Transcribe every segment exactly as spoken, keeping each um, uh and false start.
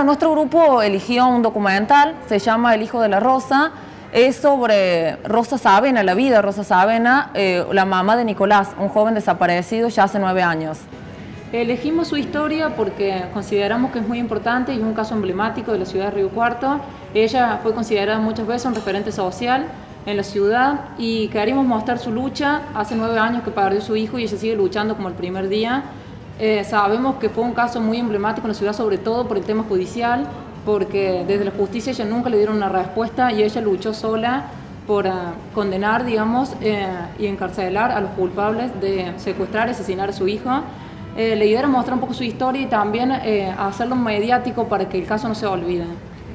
Bueno, nuestro grupo eligió un documental, se llama El hijo de la Rosa, es sobre Rosa Savena, la vida de Rosa Savena, eh, la mamá de Nicolás, un joven desaparecido ya hace nueve años. Elegimos su historia porque consideramos que es muy importante y es un caso emblemático de la ciudad de Río Cuarto. Ella fue considerada muchas veces un referente social en la ciudad y queríamos mostrar su lucha. Hace nueve años que perdió su hijo y ella sigue luchando como el primer día. Eh, sabemos que fue un caso muy emblemático en la ciudad, sobre todo por el tema judicial, porque desde la justicia ella nunca le dieron una respuesta y ella luchó sola por uh, condenar, digamos, eh, y encarcelar a los culpables de secuestrar y asesinar a su hijo. Eh, la idea era mostrar un poco su historia y también eh, hacerlo mediático para que el caso no se olvide.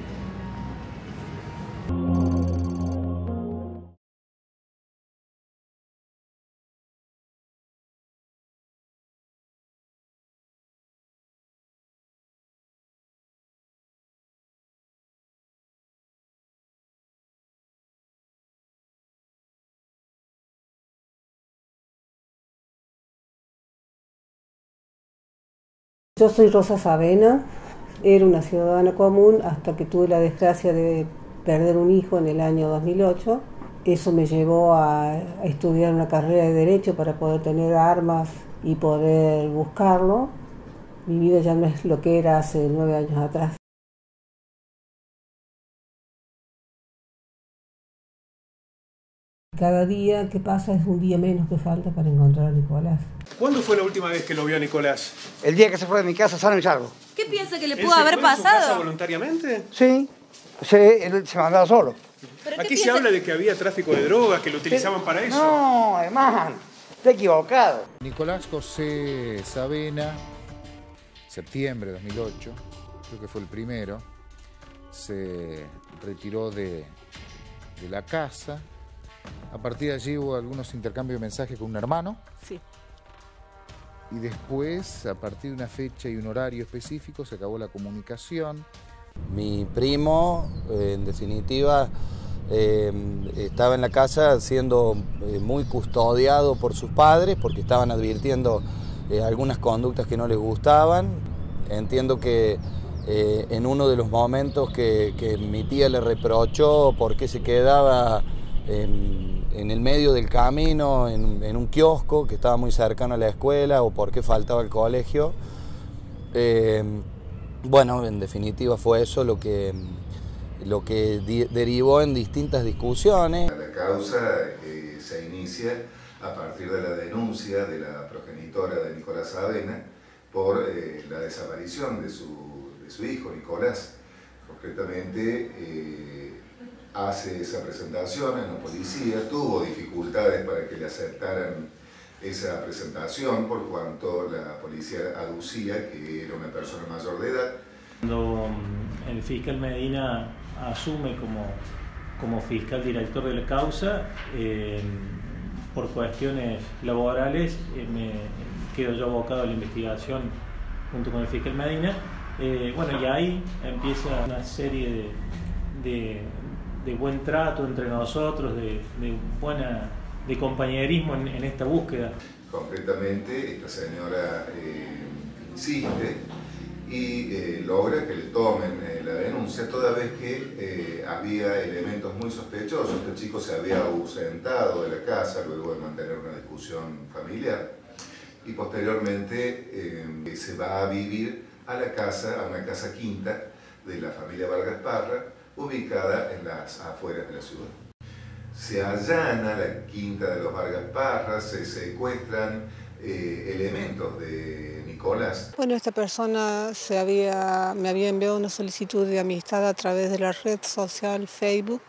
Yo soy Rosa Savena, era una ciudadana común hasta que tuve la desgracia de perder un hijo en el año dos mil ocho. Eso me llevó a estudiar una carrera de Derecho para poder tener armas y poder buscarlo. Mi vida ya no es lo que era hace nueve años atrás. Cada día que pasa es un día menos que falta para encontrar a Nicolás. ¿Cuándo fue la última vez que lo vio a Nicolás? El día que se fue de mi casa sano y salvo. ¿Qué piensa que le ¿Él pudo se haber fue de su pasado? casa voluntariamente? Sí, sí, él se mandaba solo. Aquí se habla de que había tráfico de drogas, que lo utilizaban para eso. No, hermano, está equivocado. Nicolás José Savena, septiembre de dos mil ocho, creo que fue el primero, se retiró de, de la casa. A partir de allí hubo algunos intercambios de mensajes con un hermano. Sí. Y después, a partir de una fecha y un horario específico, se acabó la comunicación. Mi primo, eh, en definitiva, eh, estaba en la casa siendo eh, muy custodiado por sus padres porque estaban advirtiendo eh, algunas conductas que no les gustaban. Entiendo que eh, en uno de los momentos que, que mi tía le reprochó por qué se quedaba En, en el medio del camino, en, en un kiosco que estaba muy cercano a la escuela o por qué faltaba el colegio. Eh, bueno, en definitiva fue eso lo que, lo que di, derivó en distintas discusiones. La causa eh, se inicia a partir de la denuncia de la progenitora de Nicolás Savena por eh, la desaparición de su, de su hijo, Nicolás. Concretamente, eh, hace esa presentación en la policía, tuvo dificultades para que le aceptaran esa presentación por cuanto la policía aducía que era una persona mayor de edad. Cuando el fiscal Medina asume como, como fiscal director de la causa, eh, por cuestiones laborales eh, me quedo yo abocado a la investigación junto con el fiscal Medina. Eh, bueno, y ahí empieza una serie de, de de buen trato entre nosotros, de, de, buena, de compañerismo en, en esta búsqueda. Concretamente, esta señora eh, insiste y eh, logra que le tomen eh, la denuncia, toda vez que eh, había elementos muy sospechosos. Este chico se había ausentado de la casa luego de mantener una discusión familiar y posteriormente eh, se va a vivir a la casa, a una casa quinta de la familia Vargas Parra, ubicada en las afueras de la ciudad. Se allana la quinta de los Vargas Parra, se secuestran eh, elementos de Nicolás. Bueno, esta persona se había, me había enviado una solicitud de amistad a través de la red social Facebook.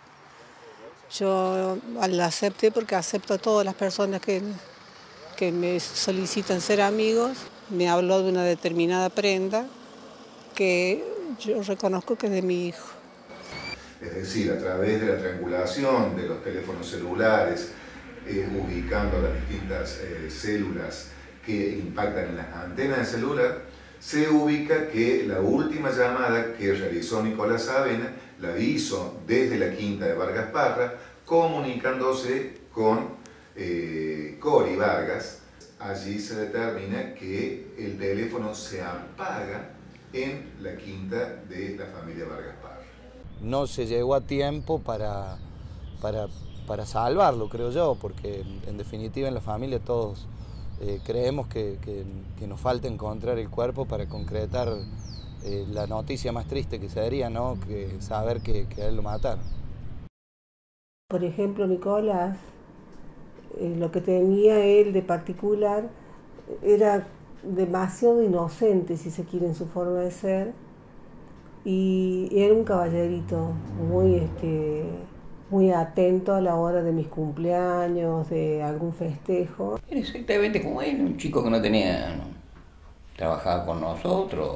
Yo la acepté porque acepto a todas las personas que, que me solicitan ser amigos. Me habló de una determinada prenda que yo reconozco que es de mi hijo. Es decir, a través de la triangulación de los teléfonos celulares, eh, ubicando las distintas eh, células que impactan en las antenas del celular, se ubica que la última llamada que realizó Nicolás Savena la hizo desde la quinta de Vargas Parra, comunicándose con eh, Cori Vargas. Allí se determina que el teléfono se apaga en la quinta de la familia Vargas Parra. No se llegó a tiempo para, para, para salvarlo, creo yo, porque en definitiva en la familia todos eh, creemos que, que, que nos falta encontrar el cuerpo para concretar eh, la noticia más triste que sería, ¿no? Que saber que, que a él lo mataron. Por ejemplo, Nicolás, eh, lo que tenía él de particular era demasiado inocente, si se quiere, en su forma de ser, y era un caballerito muy, este, muy atento a la hora de mis cumpleaños, de algún festejo. Era exactamente como él, un chico que no tenía, no, trabajaba con nosotros.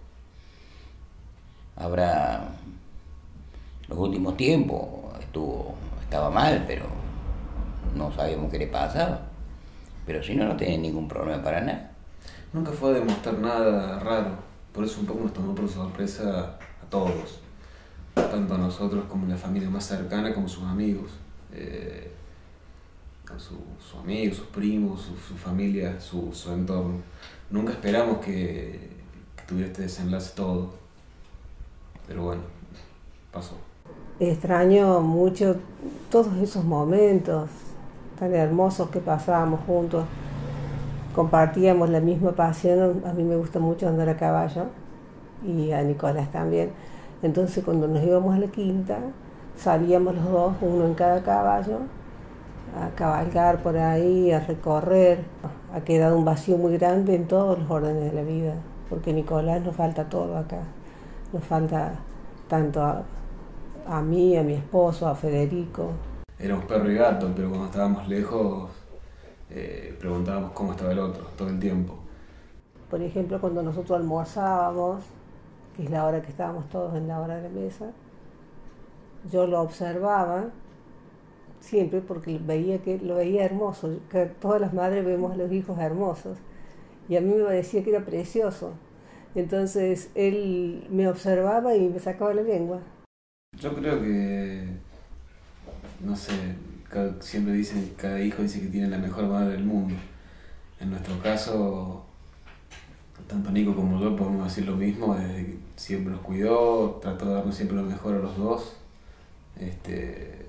Habrá, los últimos tiempos estuvo, estaba mal, pero no sabíamos qué le pasaba. Pero si no, no tenía ningún problema para nada. Nunca fue a demostrar nada raro, por eso un poco nos tomó por sorpresa a todos, tanto a nosotros como a la familia más cercana, como sus amigos, eh, a sus su amigos, sus primos, su, su familia, su, su entorno. Nunca esperamos que, que tuviera este desenlace todo, pero bueno, pasó. Extraño mucho todos esos momentos tan hermosos que pasábamos juntos. Compartíamos la misma pasión, a mí me gusta mucho andar a caballo y a Nicolás también. Entonces cuando nos íbamos a la quinta, salíamos los dos, uno en cada caballo, a cabalgar por ahí, a recorrer. Ha quedado un vacío muy grande en todos los órdenes de la vida, porque Nicolás nos falta todo acá. Nos falta tanto a, a mí, a mi esposo, a Federico. Éramos perro y gato, pero cuando estábamos lejos eh, preguntábamos cómo estaba el otro todo el tiempo. Por ejemplo, cuando nosotros almorzábamos, que es la hora que estábamos todos en la hora de la mesa, yo lo observaba siempre porque veía que lo veía hermoso, que todas las madres vemos a los hijos hermosos, y a mí me parecía que era precioso. Entonces él me observaba y me sacaba la lengua. Yo creo que, no sé, cada, siempre dicen, cada hijo dice que tiene la mejor madre del mundo. En nuestro caso, tanto Nico como yo podemos decir lo mismo, desde que siempre nos cuidó, trató de darnos siempre lo mejor a los dos. Este,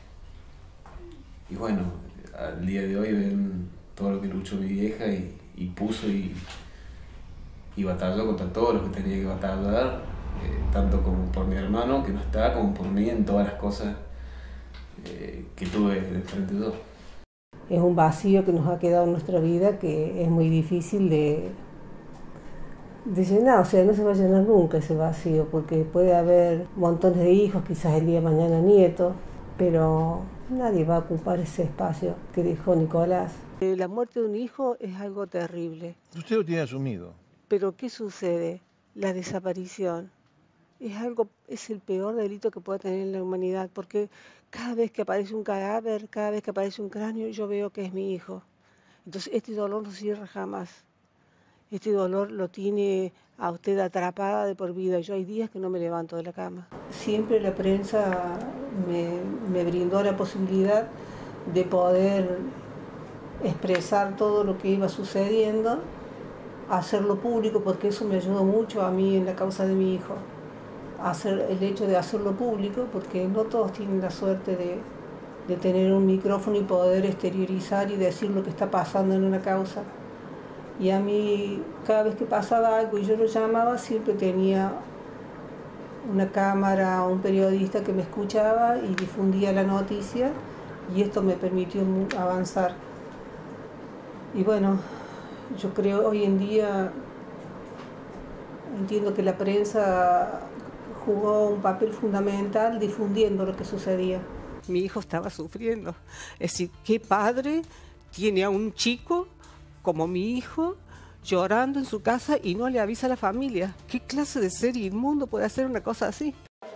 y bueno, al día de hoy ven todo lo que luchó mi vieja y, y puso y, y batalló contra todo lo que tenía que batallar, eh, tanto como por mi hermano que no está, como por mí en todas las cosas eh, que tuve de frente yo. Es un vacío que nos ha quedado en nuestra vida que es muy difícil de, de llenar, o sea, no se va a llenar nunca ese vacío, porque puede haber montones de hijos, quizás el día de mañana nietos, pero nadie va a ocupar ese espacio que dejó Nicolás. La muerte de un hijo es algo terrible. Usted lo tiene asumido. Pero ¿qué sucede? La desaparición es algo, es el peor delito que puede tener la humanidad, porque cada vez que aparece un cadáver, cada vez que aparece un cráneo, yo veo que es mi hijo. Entonces este dolor no cierra jamás. Este dolor lo tiene a usted atrapada de por vida. Yo hay días que no me levanto de la cama. Siempre la prensa me, me brindó la posibilidad de poder expresar todo lo que iba sucediendo, hacerlo público, porque eso me ayudó mucho a mí en la causa de mi hijo. Hacer, el hecho de hacerlo público, porque no todos tienen la suerte de, de tener un micrófono y poder exteriorizar y decir lo que está pasando en una causa. Y a mí, cada vez que pasaba algo y yo lo llamaba, siempre tenía una cámara o un periodista que me escuchaba y difundía la noticia, y esto me permitió avanzar. Y bueno, yo creo hoy en día, entiendo que la prensa jugó un papel fundamental difundiendo lo que sucedía. Mi hijo estaba sufriendo. Es decir, ¿qué padre tiene a un chico como mi hijo llorando en su casa y no le avisa a la familia? ¿Qué clase de ser inmundo puede hacer una cosa así?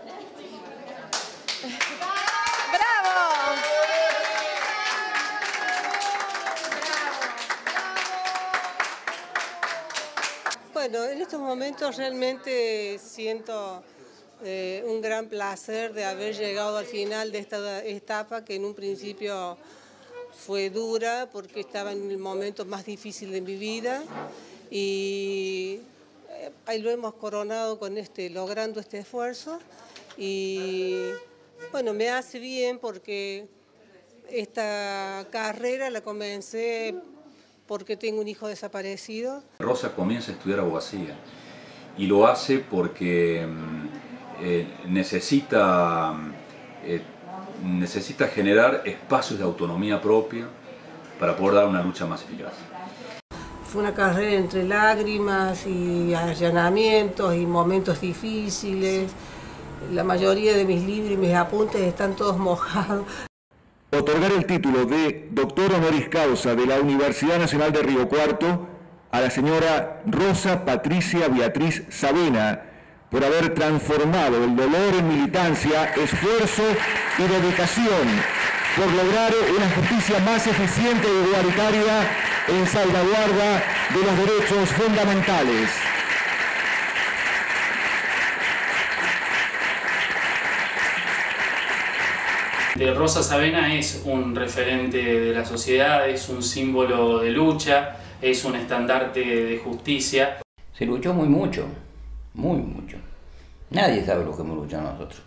Bueno, en estos momentos realmente siento eh, un gran placer de haber llegado al final de esta etapa que en un principio fue dura porque estaba en el momento más difícil de mi vida, y ahí lo hemos coronado con este, logrando este esfuerzo y bueno, me hace bien porque esta carrera la comencé porque tengo un hijo desaparecido. Rosa comienza a estudiar abogacía y lo hace porque eh, necesita, eh, necesita generar espacios de autonomía propia para poder dar una lucha más eficaz. Fue una carrera entre lágrimas y allanamientos y momentos difíciles. La mayoría de mis libros y mis apuntes están todos mojados. Otorgar el título de doctor honoris causa de la Universidad Nacional de Río Cuarto a la señora Rosa Patricia Beatriz Savena por haber transformado el dolor en militancia, esfuerzo y dedicación por lograr una justicia más eficiente e igualitaria en salvaguarda de los derechos fundamentales. Rosa Savena es un referente de la sociedad, es un símbolo de lucha, es un estandarte de justicia. Se luchó muy mucho, muy mucho. Nadie sabe lo que hemos luchado nosotros.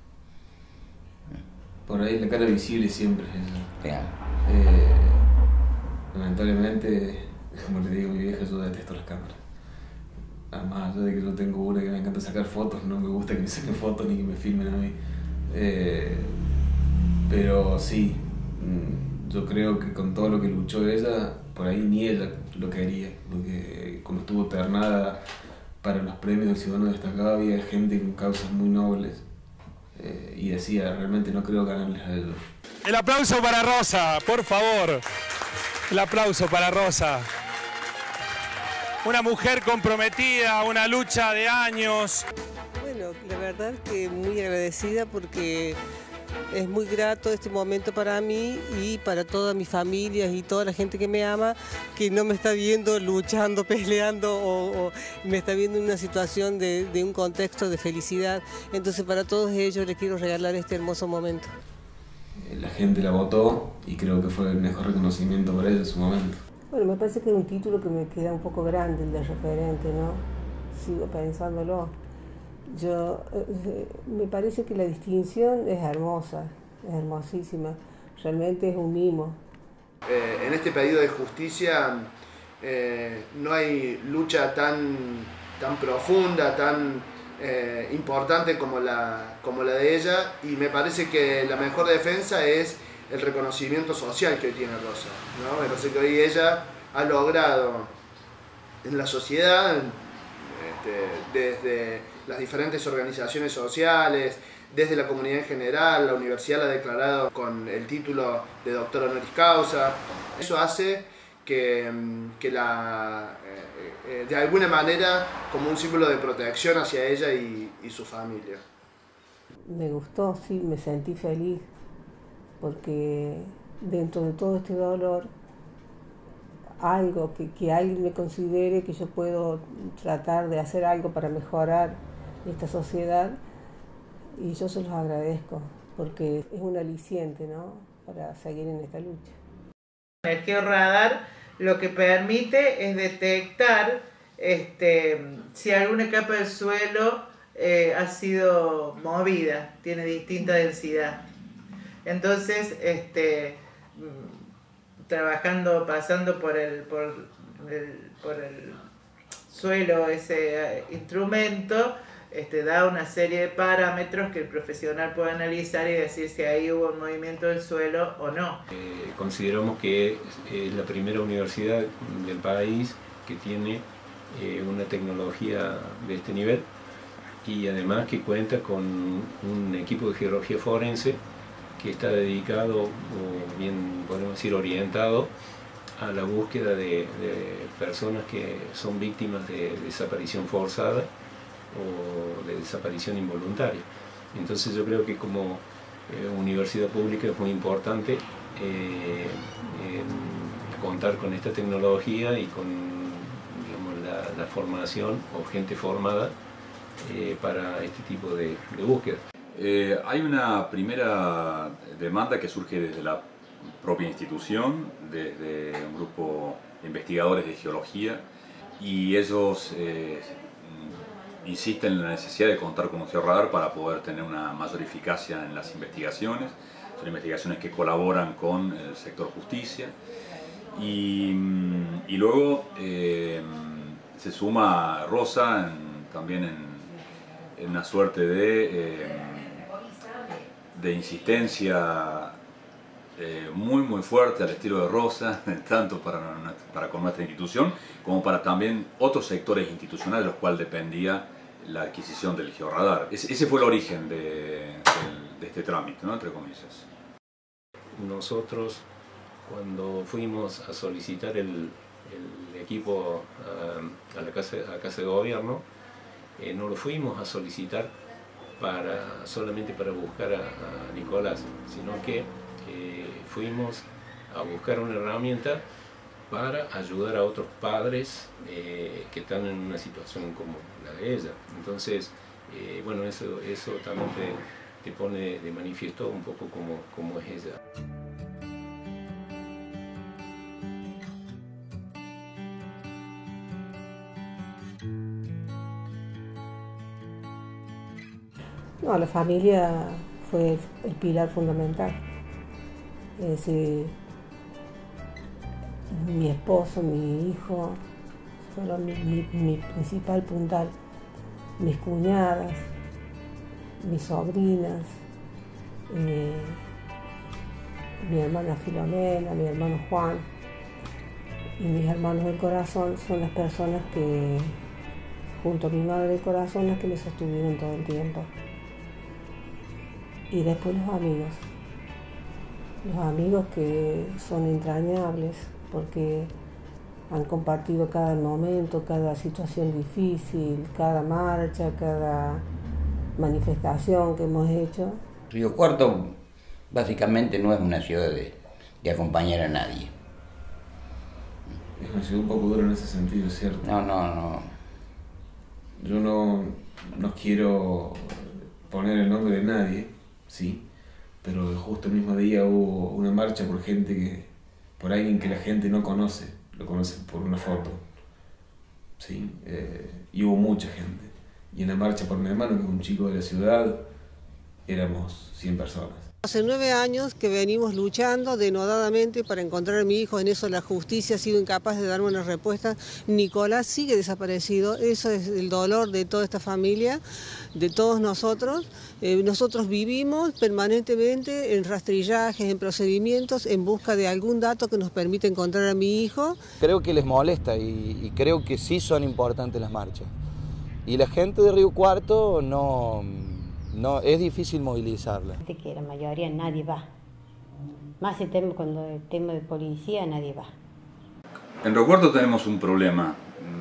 Por ahí la cara visible siempre es eso. Claro. Eh, lamentablemente, como le digo a mi vieja, yo detesto las cámaras. Además, yo de que yo tengo una que me encanta sacar fotos, no me gusta que me saquen fotos ni que me filmen a mí. Eh, pero sí, yo creo que con todo lo que luchó ella, por ahí ni ella lo quería, porque cuando estuvo ternada para los premios del Ciudadano Destacado había gente con causas muy nobles eh, y decía, realmente no creo ganarles a ellos. El aplauso para Rosa, por favor. El aplauso para Rosa. Una mujer comprometida, una lucha de años. Bueno, la verdad que muy agradecida porque es muy grato este momento para mí y para toda mi familia y toda la gente que me ama, que no me está viendo luchando, peleando o, o me está viendo en una situación de, de un contexto de felicidad. Entonces para todos ellos les quiero regalar este hermoso momento. La gente la votó y creo que fue el mejor reconocimiento para ella en su momento. Bueno, me parece que es un título que me queda un poco grande, el de referente, ¿no? Sigo pensándolo. Yo, eh, me parece que la distinción es hermosa, es hermosísima, realmente es un mimo. Eh, en este pedido de justicia eh, no hay lucha tan, tan profunda, tan eh, importante como la, como la de ella, y me parece que la mejor defensa es el reconocimiento social que hoy tiene Rosa, ¿no? Me parece que hoy ella ha logrado en la sociedad, este, desde las diferentes organizaciones sociales, desde la comunidad en general, la universidad la ha declarado con el título de doctor honoris causa. Eso hace que, que la, eh, de alguna manera, como un símbolo de protección hacia ella y, y su familia. Me gustó, sí, me sentí feliz, porque dentro de todo este dolor, algo que, que alguien me considere que yo puedo tratar de hacer algo para mejorar esta sociedad, y yo se los agradezco porque es un aliciente, ¿no?, para seguir en esta lucha. El georradar lo que permite es detectar este, si alguna capa del suelo eh, ha sido movida, tiene distinta densidad. Entonces, este, trabajando, pasando por el, por el, por el suelo ese instrumento, Este, da una serie de parámetros que el profesional puede analizar y decir si ahí hubo un movimiento del suelo o no. Eh, consideramos que es la primera universidad del país que tiene eh, una tecnología de este nivel y además que cuenta con un equipo de geología forense que está dedicado, o bien podemos decir orientado, a la búsqueda de, de personas que son víctimas de desaparición forzada o de desaparición involuntaria. Entonces yo creo que como eh, universidad pública es muy importante eh, eh, contar con esta tecnología y con, digamos, la, la formación o gente formada eh, para este tipo de, de búsqueda. Eh, hay una primera demanda que surge desde la propia institución, desde un grupo de investigadores de geología, y ellos eh, insisten en la necesidad de contar con un georradar para poder tener una mayor eficacia en las investigaciones. Son investigaciones que colaboran con el sector justicia. Y, y luego eh, se suma Rosa en, también en, en una suerte de, eh, de insistencia eh, muy muy fuerte al estilo de Rosa, tanto para, para con nuestra institución como para también otros sectores institucionales de los cuales dependía la adquisición del georradar. Ese, ese fue el origen de, de, de este trámite, ¿no? Entre comillas. Nosotros, cuando fuimos a solicitar el, el equipo a, a la casa, a casa de gobierno, eh, no lo fuimos a solicitar para, solamente para buscar a, a Nicolás, sino que eh, fuimos a buscar una herramienta para ayudar a otros padres eh, que están en una situación como la de ella. Entonces, eh, bueno, eso, eso también te, te pone de manifiesto un poco cómo, cómo es ella. No, la familia fue el pilar fundamental. Es decir, mi esposo, mi hijo, fueron mi, mi, mi principal puntal. Mis cuñadas, mis sobrinas, eh, mi hermana Filomena, mi hermano Juan y mis hermanos del corazón son las personas que, junto a mi madre del corazón, las que me sostuvieron todo el tiempo. Y después los amigos, los amigos que son entrañables porque han compartido cada momento, cada situación difícil, cada marcha, cada manifestación que hemos hecho. Río Cuarto básicamente no es una ciudad de, de acompañar a nadie. Es una ciudad un poco dura en ese sentido, ¿cierto? No, no, no. Yo no, no quiero poner el nombre de nadie, sí, pero justo el mismo día hubo una marcha por gente que, por alguien que la gente no conoce, lo conoce por una foto, sí, eh, y hubo mucha gente. Y en la marcha por mi hermano, que es un chico de la ciudad, éramos cien personas. Hace nueve años que venimos luchando denodadamente para encontrar a mi hijo. En eso la justicia ha sido incapaz de darme una respuesta. Nicolás sigue desaparecido. Eso es el dolor de toda esta familia, de todos nosotros. Eh, nosotros vivimos permanentemente en rastrillajes, en procedimientos, en busca de algún dato que nos permita encontrar a mi hijo. Creo que les molesta y, y creo que sí son importantes las marchas. Y la gente de Río Cuarto no... No, es difícil movilizarla. Que la mayoría nadie va. Más el tema, cuando el tema de policía, nadie va. En Río Cuarto tenemos un problema.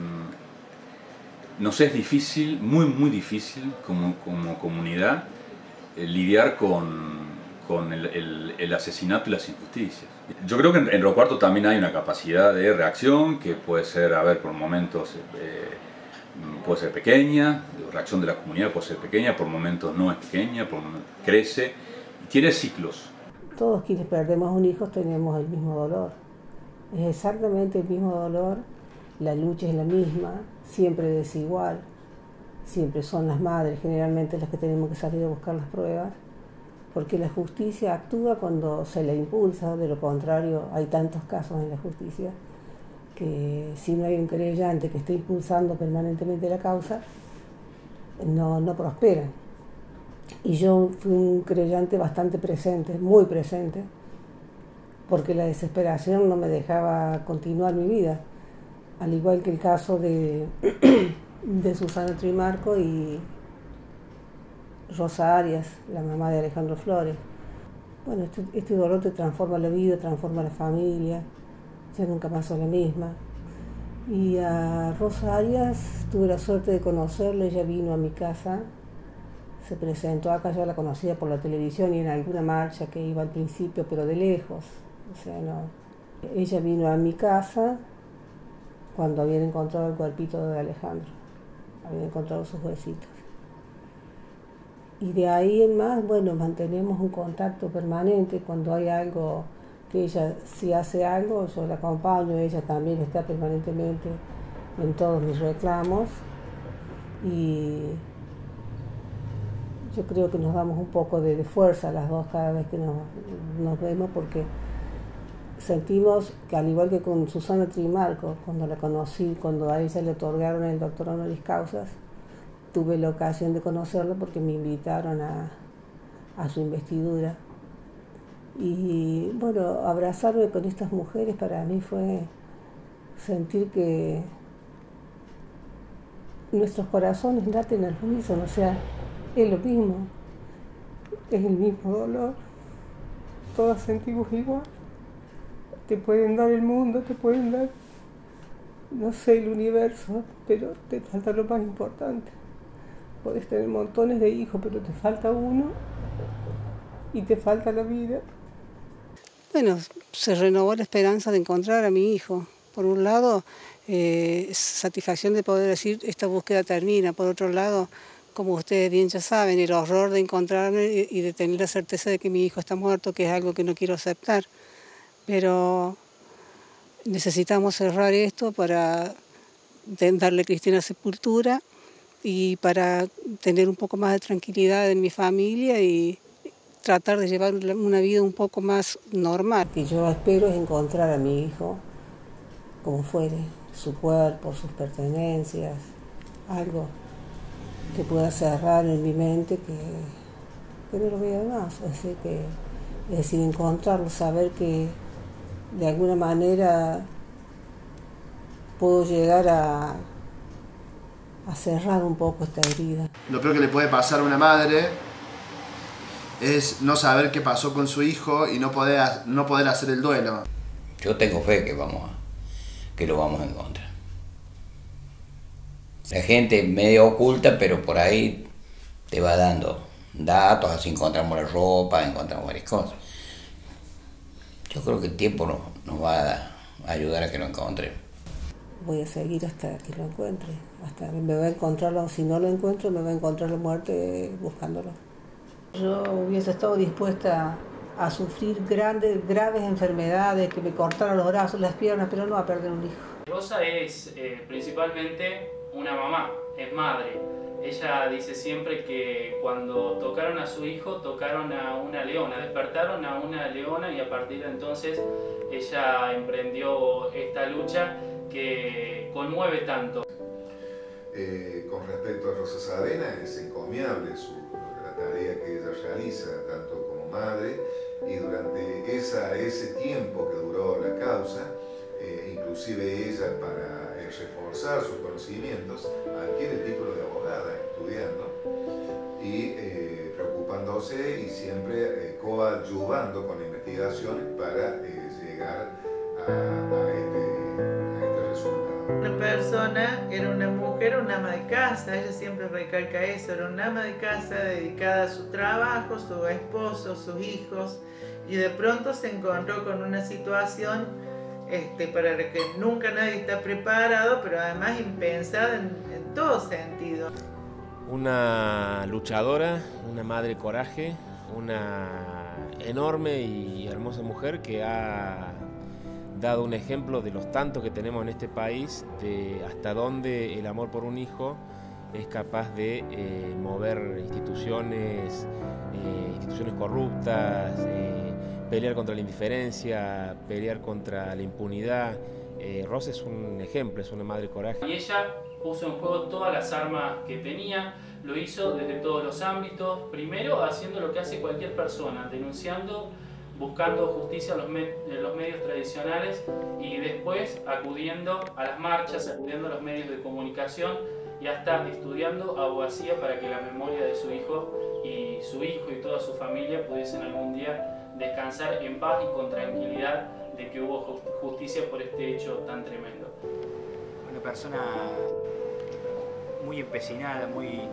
Nos es difícil, muy muy difícil como, como comunidad, eh, lidiar con, con el, el, el asesinato y las injusticias. Yo creo que en, en Río Cuarto también hay una capacidad de reacción que puede ser, a ver, por momentos... Eh, puede ser pequeña, la reacción de la comunidad puede ser pequeña, por momentos no es pequeña, por momentos crece, y tiene ciclos. Todos quienes perdemos un hijo tenemos el mismo dolor, es exactamente el mismo dolor, la lucha es la misma, siempre desigual, siempre son las madres generalmente las que tenemos que salir a buscar las pruebas, porque la justicia actúa cuando se le impulsa, de lo contrario hay tantos casos en la justicia, que si no hay un querellante que esté impulsando permanentemente la causa, no, no prosperan. Y yo fui un querellante bastante presente, muy presente, porque la desesperación no me dejaba continuar mi vida, al igual que el caso de, de Susana Trimarco y Rosa Arias, la mamá de Alejandro Flores. Bueno, este, este dolor te transforma la vida, transforma la familia. Ya nunca más soy la misma. Y a Rosa Arias tuve la suerte de conocerla, ella vino a mi casa, se presentó acá, yo la conocía por la televisión y en alguna marcha que iba al principio, pero de lejos. O sea, no. Ella vino a mi casa cuando habían encontrado el cuerpito de Alejandro, habían encontrado sus huesitos. Y de ahí en más, bueno, mantenemos un contacto permanente cuando hay algo... que ella si hace algo, yo la acompaño, ella también está permanentemente en todos mis reclamos y yo creo que nos damos un poco de, de fuerza las dos cada vez que nos, nos vemos, porque sentimos que, al igual que con Susana Trimarco, cuando la conocí, cuando a ella le otorgaron el doctor honoris causa, tuve la ocasión de conocerla porque me invitaron a, a su investidura. Y bueno, abrazarme con estas mujeres para mí fue sentir que nuestros corazones laten al unísono, o sea, es lo mismo, es el mismo dolor, todas sentimos igual. Te pueden dar el mundo, te pueden dar, no sé, el universo, pero te falta lo más importante. Podés tener montones de hijos, pero te falta uno y te falta la vida. Bueno, se renovó la esperanza de encontrar a mi hijo. Por un lado, eh, satisfacción de poder decir, esta búsqueda termina. Por otro lado, como ustedes bien ya saben, el horror de encontrarme y de tener la certeza de que mi hijo está muerto, que es algo que no quiero aceptar. Pero necesitamos cerrar esto para darle cristiana sepultura y para tener un poco más de tranquilidad en mi familia y tratar de llevar una vida un poco más normal. Lo que yo espero es encontrar a mi hijo, como fuere, su cuerpo, sus pertenencias, algo que pueda cerrar en mi mente que, que no lo vea más. Es decir, que, es decir, encontrarlo, saber que de alguna manera puedo llegar a, a cerrar un poco esta herida. Lo peor que le puede pasar a una madre es no saber qué pasó con su hijo y no poder, no poder hacer el duelo. Yo tengo fe que, vamos a, que lo vamos a encontrar. La gente medio oculta, pero por ahí te va dando datos, así encontramos la ropa, encontramos varias cosas. Yo creo que el tiempo nos, nos va a ayudar a que lo encuentre. Voy a seguir hasta que lo encuentre, hasta que me va a encontrarlo. Si no lo encuentro, me va a encontrar la muerte buscándolo. Yo hubiese estado dispuesta a sufrir grandes, graves enfermedades, que me cortaran los brazos, las piernas, pero no a perder un hijo. Rosa es eh, principalmente una mamá, es madre. Ella dice siempre que cuando tocaron a su hijo, tocaron a una leona, despertaron a una leona y a partir de entonces ella emprendió esta lucha que conmueve tanto. Eh, con respecto a Rosa Savena, es encomiable su, la tarea que ella realiza, tanto como madre, y durante esa, ese tiempo que duró la causa, eh, inclusive ella para eh, reforzar sus conocimientos, adquiere el título de abogada, estudiando y eh, preocupándose y siempre eh, coadyuvando con investigaciones para eh, llegar a, a, este, a este resultado. Una persona, era una mujer, una ama de casa, ella siempre recalca eso, era una ama de casa dedicada a su trabajo, su esposo, sus hijos, y de pronto se encontró con una situación este, para la que nunca nadie está preparado, pero además impensada en, en todo sentido. Una luchadora, una madre coraje, una enorme y hermosa mujer que ha dado un ejemplo de los tantos que tenemos en este país, de hasta dónde el amor por un hijo es capaz de eh, mover instituciones, eh, instituciones corruptas, eh, pelear contra la indiferencia, pelear contra la impunidad. Eh, Rosa es un ejemplo, es una madre coraje. Y ella puso en juego todas las armas que tenía, lo hizo desde todos los ámbitos, primero haciendo lo que hace cualquier persona, denunciando, buscando justicia en los, me en los medios tradicionales y después acudiendo a las marchas, acudiendo a los medios de comunicación y hasta estudiando abogacía para que la memoria de su hijo y su hijo y toda su familia pudiesen algún día descansar en paz y con tranquilidad de que hubo justicia por este hecho tan tremendo. Una persona muy empecinada, muy eh,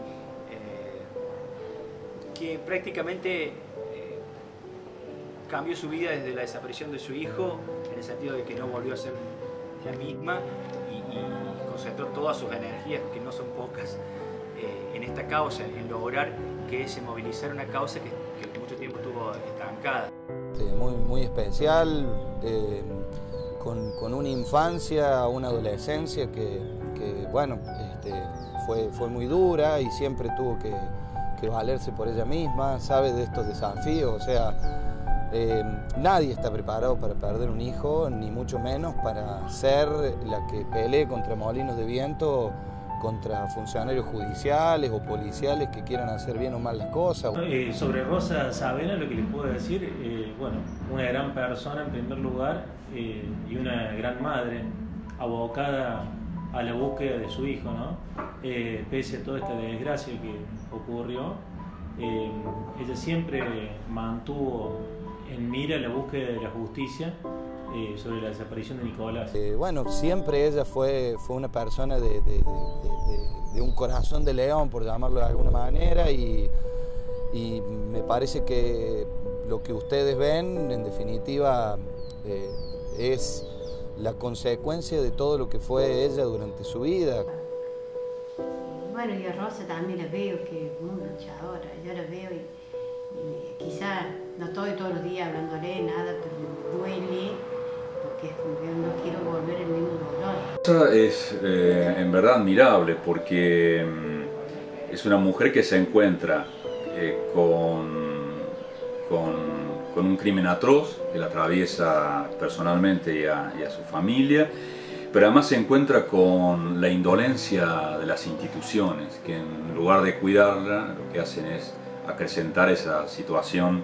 que prácticamente eh, cambió su vida desde la desaparición de su hijo, en el sentido de que no volvió a ser la misma y, y concentró todas sus energías, que no son pocas, eh, en esta causa, en lograr que se movilizara una causa que, que mucho tiempo estuvo estancada. Sí, muy, muy especial, eh, con, con una infancia, una adolescencia que, que bueno, este, fue, fue muy dura y siempre tuvo que, que valerse por ella misma, sabe de estos desafíos, o sea, eh, nadie está preparado para perder un hijo, ni mucho menos para ser la que pelee contra molinos de viento, contra funcionarios judiciales o policiales que quieran hacer bien o mal las cosas. Eh, sobre Rosa Savena lo que les puedo decir, eh, bueno, una gran persona en primer lugar eh, y una gran madre abocada a la búsqueda de su hijo, ¿no? Eh, pese a toda esta desgracia que ocurrió, eh, ella siempre mantuvo en mira la búsqueda de la justicia eh, sobre la desaparición de Nicolás. Eh, bueno, siempre ella fue, fue una persona de, de, de, de, de un corazón de león, por llamarlo de alguna manera, y, y me parece que lo que ustedes ven, en definitiva, eh, es la consecuencia de todo lo que fue ella durante su vida. Bueno, y a Rosa también la veo que es muy luchadora, yo la veo y, y quizás no estoy todos los días hablándole nada, pero me duele porque es como que no quiero volver el mismo dolor. Rosa es eh, en verdad admirable porque mm, es una mujer que se encuentra eh, con, con, con un crimen atroz que la atraviesa personalmente y a, y a su familia, pero además se encuentra con la indolencia de las instituciones, que en lugar de cuidarla, lo que hacen es acrecentar esa situación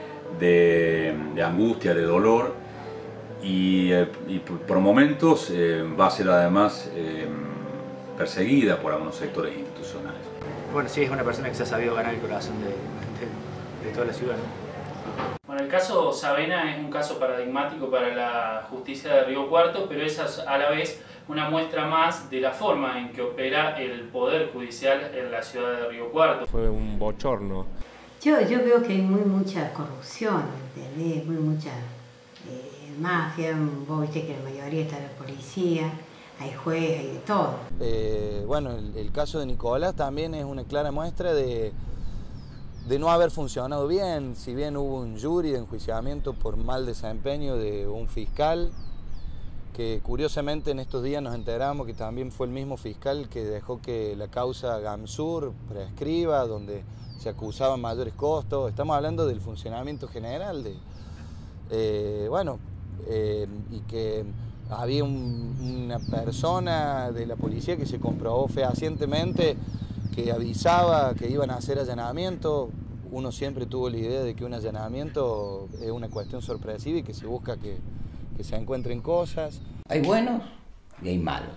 de, de angustia, de dolor, y, eh, y por momentos eh, va a ser además eh, perseguida por algunos sectores institucionales. Bueno, sí, es una persona que se ha sabido ganar el corazón de, de, de toda la ciudad, ¿no? Bueno, el caso Savena es un caso paradigmático para la justicia de Río Cuarto, pero es a la vez una muestra más de la forma en que opera el Poder Judicial en la ciudad de Río Cuarto. Fue un bochorno. Yo, yo veo que hay muy mucha corrupción, ¿entendés? Muy mucha eh, mafia, vos viste que la mayoría está en la policía, hay jueces, hay de todo. Eh, bueno, el, el caso de Nicolás también es una clara muestra de, de no haber funcionado bien, si bien hubo un jury de enjuiciamiento por mal desempeño de un fiscal, que curiosamente en estos días nos enteramos que también fue el mismo fiscal que dejó que la causa Gamsur prescriba, donde se acusaban mayores costos. Estamos hablando del funcionamiento general, de, eh, bueno, eh, y que había un, una persona de la policía que se comprobó fehacientemente que avisaba que iban a hacer allanamientos. Uno siempre tuvo la idea de que un allanamiento es una cuestión sorpresiva y que se busca que, que se encuentren cosas. Hay buenos y hay malos.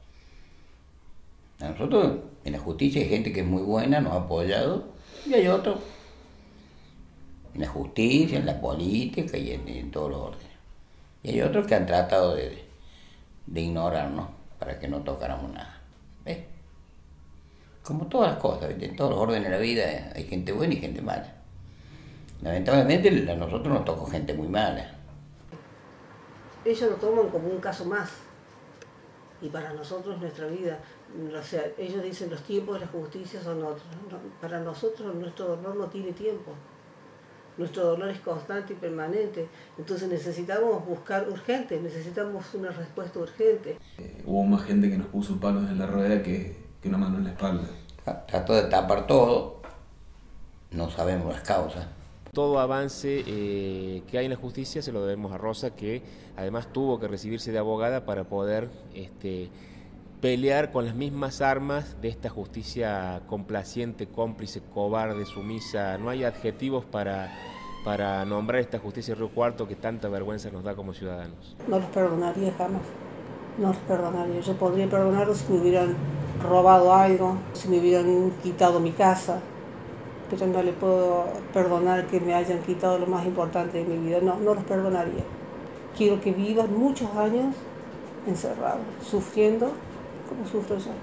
A nosotros en la justicia hay gente que es muy buena, nos ha apoyado, y hay otros en la justicia, en la política y en, en todos los órdenes. Y hay otros que han tratado de, de ignorarnos para que no tocáramos nada. ¿Ves? Como todas las cosas, ¿viste? En todos los órdenes de la vida hay gente buena y gente mala. Lamentablemente a nosotros nos tocó gente muy mala. Ellos lo toman como un caso más. Y para nosotros nuestra vida, o sea, ellos dicen los tiempos de la justicia son otros. Para nosotros nuestro dolor no tiene tiempo. Nuestro dolor es constante y permanente. Entonces necesitamos buscar urgente, necesitamos una respuesta urgente. Eh, hubo más gente que nos puso palos en la rueda que, que una mano en la espalda. Trató de tapar todo, no sabemos las causas. Todo avance eh, que hay en la justicia se lo debemos a Rosa, que además tuvo que recibirse de abogada para poder este, pelear con las mismas armas de esta justicia complaciente, cómplice, cobarde, sumisa. No hay adjetivos para, para nombrar esta justicia de Río Cuarto que tanta vergüenza nos da como ciudadanos. No los perdonaría jamás, no los perdonaría. Yo podría perdonarlos si me hubieran robado algo, si me hubieran quitado mi casa, pero no le puedo perdonar que me hayan quitado lo más importante de mi vida. No, no los perdonaría. Quiero que vivan muchos años encerrados, sufriendo como sufro yo.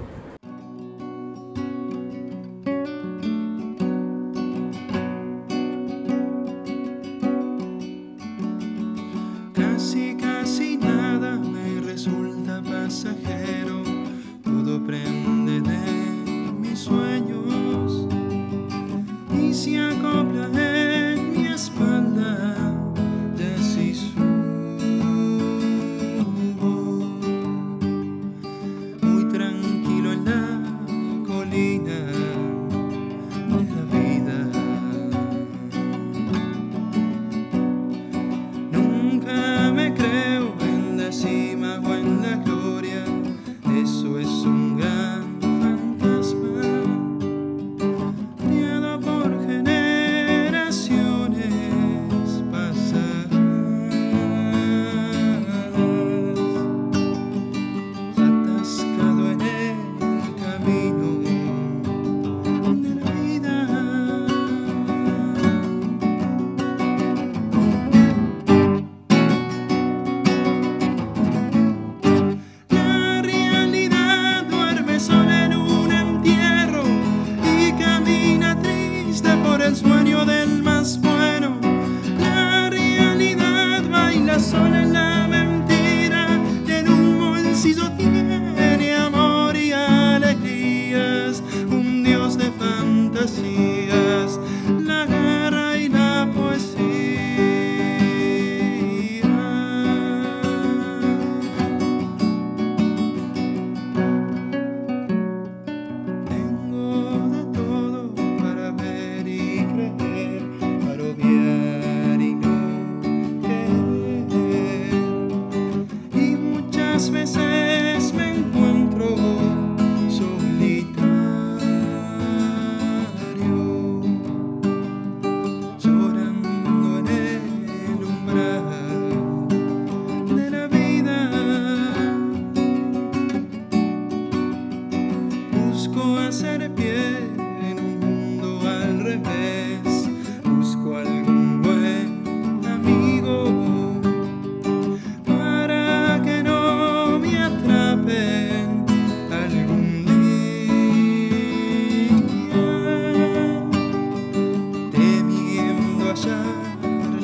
Casi, casi nada me resulta pasajero, todo prende de mis sueños y se acopla en mi espalda, ya si subo. Muy tranquilo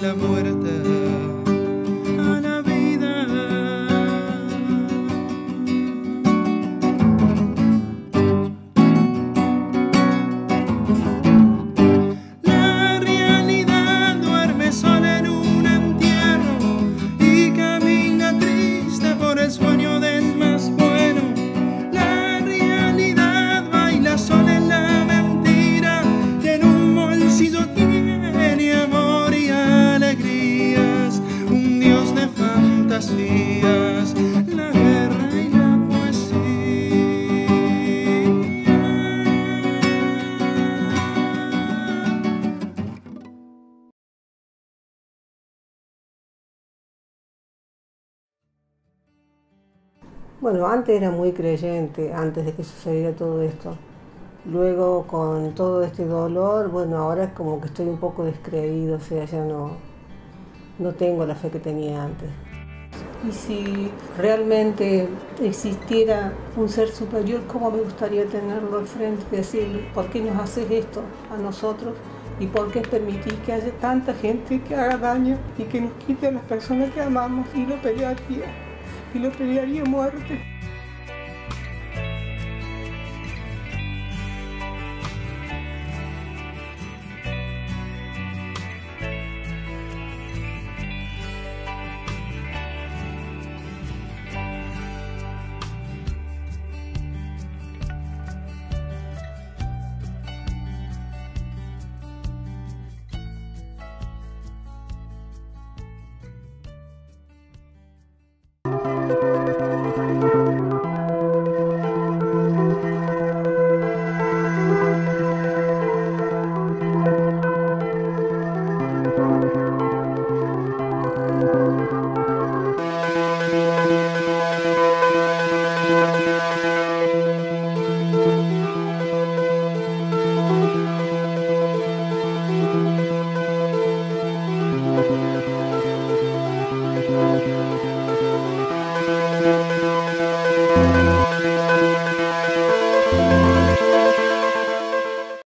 la muerte a la vida. La realidad duerme sola en un entierro y camina triste por el sueño del más bueno. La realidad baila sola en la mentira y en un bolsillo tiene amor y alegrías, un dios de fantasías, la guerra y la poesía. Bueno, antes era muy creyente, antes de que sucediera todo esto. Luego, con todo este dolor, bueno, ahora es como que estoy un poco descreído, o sea, ya no, no tengo la fe que tenía antes. Y si realmente existiera un ser superior, ¿cómo me gustaría tenerlo al frente y decirle, ¿por qué nos haces esto a nosotros? ¿Y por qué permitís que haya tanta gente que haga daño y que nos quite a las personas que amamos? Y lo pelearía, y lo pelearía a muerte.